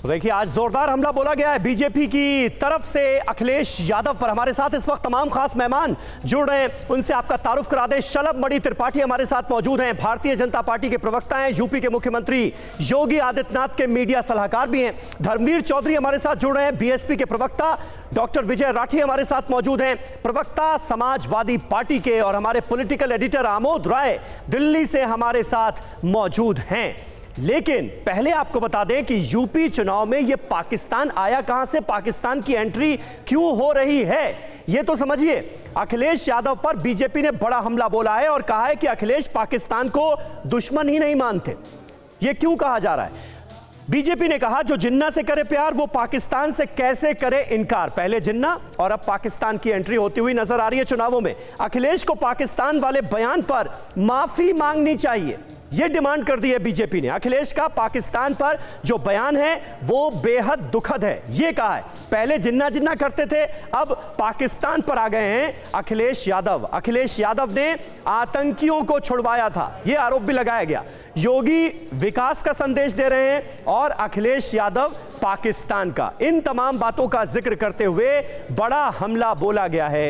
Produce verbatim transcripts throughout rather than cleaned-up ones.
तो देखिए, आज जोरदार हमला बोला गया है बीजेपी की तरफ से अखिलेश यादव पर। हमारे साथ इस वक्त तमाम खास मेहमान जुड़ रहे हैं, उनसे आपका तारुफ करा दें। शलभ मणि त्रिपाठी हमारे साथ मौजूद हैं, भारतीय जनता पार्टी के प्रवक्ता हैं, यूपी के मुख्यमंत्री योगी आदित्यनाथ के मीडिया सलाहकार भी हैं। धर्मवीर चौधरी हमारे साथ जुड़ रहे हैं, बीएसपी के प्रवक्ता। डॉक्टर विजय राठी हमारे साथ मौजूद हैं, प्रवक्ता समाजवादी पार्टी के। और हमारे पॉलिटिकल एडिटर आमोद राय दिल्ली से हमारे साथ मौजूद हैं। लेकिन पहले आपको बता दें कि यूपी चुनाव में यह पाकिस्तान आया कहां से, पाकिस्तान की एंट्री क्यों हो रही है, यह तो समझिए। अखिलेश यादव पर बीजेपी ने बड़ा हमला बोला है और कहा है कि अखिलेश पाकिस्तान को दुश्मन ही नहीं मानते। यह क्यों कहा जा रहा है? बीजेपी ने कहा जो जिन्ना से करे प्यार वो पाकिस्तान से कैसे करे इनकार। पहले जिन्ना और अब पाकिस्तान की एंट्री होती हुई नजर आ रही है चुनावों में। अखिलेश को पाकिस्तान वाले बयान पर माफी मांगनी चाहिए, यह डिमांड कर दी है बीजेपी ने। अखिलेश का पाकिस्तान पर जो बयान है वो बेहद दुखद है, यह कहा है। पहले जिन्ना जिन्ना करते थे, अब पाकिस्तान पर आ गए हैं अखिलेश यादव। अखिलेश यादव ने आतंकियों को छुड़वाया था, यह आरोप भी लगाया गया। योगी विकास का संदेश दे रहे हैं और अखिलेश यादव पाकिस्तान का। इन तमाम बातों का जिक्र करते हुए बड़ा हमला बोला गया है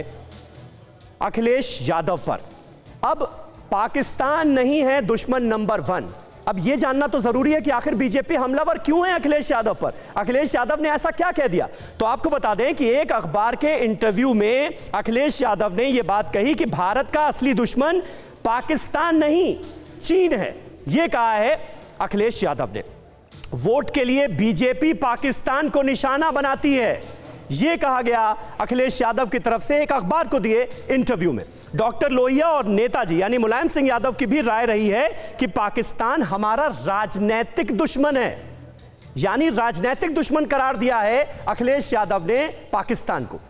अखिलेश यादव पर। अब पाकिस्तान नहीं है दुश्मन नंबर वन। अब यह जानना तो जरूरी है कि आखिर बीजेपी हमलावर क्यों है अखिलेश यादव पर। अखिलेश यादव ने ऐसा क्या कह दिया? तो आपको बता दें कि एक अखबार के इंटरव्यू में अखिलेश यादव ने यह बात कही कि भारत का असली दुश्मन पाकिस्तान नहीं चीन है। यह कहा है अखिलेश यादव ने। वोट के लिए बीजेपी पाकिस्तान को निशाना बनाती है, यह कहा गया अखिलेश यादव की तरफ से एक अखबार को दिए इंटरव्यू में। डॉक्टर लोहिया और नेताजी यानी मुलायम सिंह यादव की भी राय रही है कि पाकिस्तान हमारा राजनीतिक दुश्मन है, यानी राजनीतिक दुश्मन करार दिया है अखिलेश यादव ने पाकिस्तान को।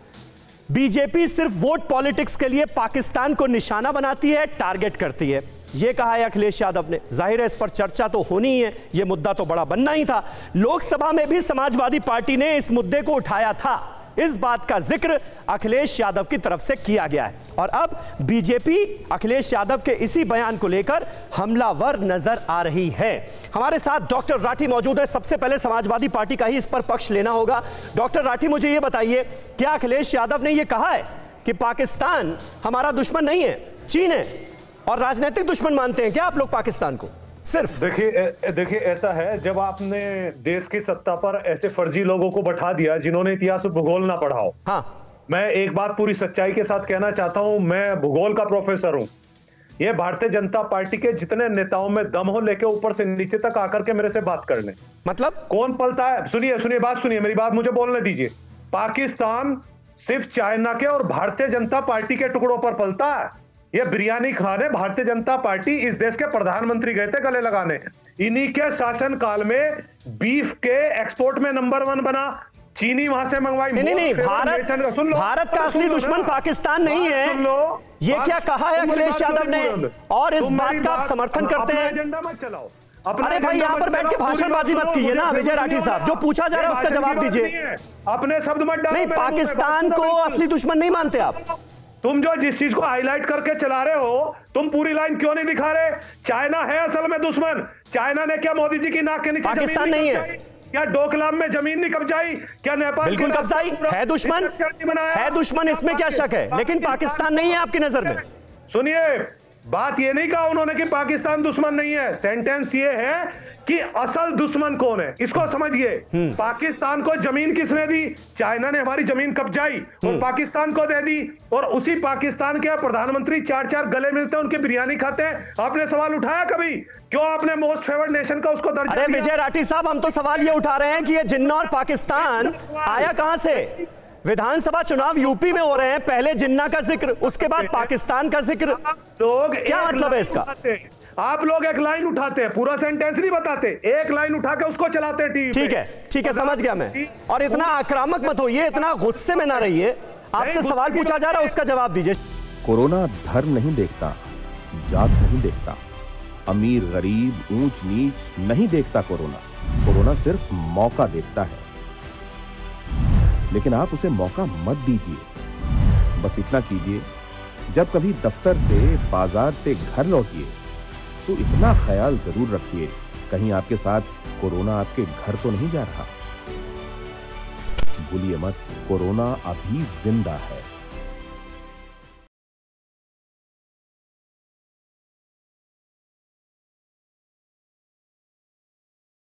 बीजेपी सिर्फ वोट पॉलिटिक्स के लिए पाकिस्तान को निशाना बनाती है, टारगेट करती है, यह कहा है अखिलेश यादव ने। जाहिर है इस पर चर्चा तो होनी ही है, यह मुद्दा तो बड़ा बनना ही था। लोकसभा में भी समाजवादी पार्टी ने इस मुद्दे को उठाया था, इस बात का जिक्र अखिलेश यादव की तरफ से किया गया है। और अब बीजेपी अखिलेश यादव के इसी बयान को लेकर हमलावर नजर आ रही है। हमारे साथ डॉक्टर राठी मौजूद है। सबसे पहले समाजवादी पार्टी का ही इस पर पक्ष लेना होगा। डॉक्टर राठी, मुझे यह बताइए, क्या अखिलेश यादव ने यह कहा है कि पाकिस्तान हमारा दुश्मन नहीं है, चीन है, और राजनीतिक दुश्मन मानते हैं क्या आप लोग पाकिस्तान को? सिर्फ देखिए देखिए ऐसा है, जब आपने देश की सत्ता पर ऐसे फर्जी लोगों को बैठा दिया जिन्होंने इतिहास और भूगोल ना पढ़ा हो। हाँ, मैं एक बात पूरी सच्चाई के साथ कहना चाहता हूं, मैं भूगोल का प्रोफेसर हूं। ये भारतीय जनता पार्टी के जितने नेताओं में दम हो लेके ऊपर से नीचे तक आकर के मेरे से बात कर लें। मतलब कौन पलता है? सुनिए सुनिए बात सुनिए, मेरी बात मुझे बोलने दीजिए। पाकिस्तान सिर्फ चाइना के और भारतीय जनता पार्टी के टुकड़ों पर पलता है। ये बिरयानी खाने भारतीय जनता पार्टी इस देश के प्रधानमंत्री गए थे गले लगाने। इन्हीं के शासन काल में बीफ के एक्सपोर्ट में नंबर वन बना, चीनी वहां से मंगवाई। नहीं नहीं, भारत भारत का असली दुश्मन पाकिस्तान नहीं है, ये क्या कहा है अखिलेश यादव ने? और इस बात का आप समर्थन करते हैं? एजेंडा मत चलाओ। अरे भाई, यहाँ पर बैठ के भाषणबाजी मत कीजिए ना विजय राठी साहब। जो पूछा जा रहा है उसका जवाब दीजिए। अपने शब्द मत डालो। नहीं, पाकिस्तान को असली दुश्मन नहीं मानते आप। तुम जो जिस चीज को हाईलाइट करके चला रहे हो, तुम पूरी लाइन क्यों नहीं दिखा रहे? चाइना है असल में दुश्मन। चाइना ने क्या मोदी जी की नाक के नीचे पाकिस्तान नहीं है? क्या डोकलाम में जमीन नहीं कब्जाई? क्या नेपाल बिल्कुल कब्जाई है, दुश्मन है, दुश्मन, इसमें क्या शक है, लेकिन पाकिस्तान नहीं है आपकी नजर में। सुनिए, बात ये नहीं कहा उन्होंने कि पाकिस्तान दुश्मन नहीं है। सेंटेंस ये है कि असल दुश्मन कौन है, इसको समझिए। पाकिस्तान को जमीन किसने दी? चाइना ने हमारी जमीन कब्जाई और पाकिस्तान को दे दी। और उसी पाकिस्तान के प्रधानमंत्री चार चार गले मिलते हैं, उनकी बिरयानी खाते हैं। आपने सवाल उठाया कभी? क्यों आपने मोस्ट फेवर्ड नेशन का उसको दर्जा दिया? अरे विजय राठी साहब, हम तो सवाल ये उठा रहे हैं कि ये जिन्ना और पाकिस्तान आया कहां से? विधानसभा चुनाव यूपी में हो रहे हैं, पहले जिन्ना का जिक्र, उसके बाद पाकिस्तान का जिक्र। लोग क्या मतलब है इसका? आप लोग एक लाइन उठाते हैं, पूरा सेंटेंस नहीं बताते, एक लाइन उठा के उसको चलाते हैं टीवी पे। ठीक है ठीक है, समझ गया मैं। और इतना आक्रामक मत होइए, इतना गुस्से में ना रहिए। आपसे सवाल पूछा जा रहा है, उसका जवाब दीजिए। कोरोना धर्म नहीं देखता, जात नहीं देखता, अमीर गरीब ऊंच नीच नहीं देखता। कोरोना कोरोना सिर्फ मौका देखता है, लेकिन आप उसे मौका मत दीजिए। बस इतना कीजिए, जब कभी दफ्तर से बाजार से घर लौटिए तो इतना ख्याल जरूर रखिए कहीं आपके साथ कोरोना आपके घर तो नहीं जा रहा। भूलिए मत, कोरोना अभी जिंदा है।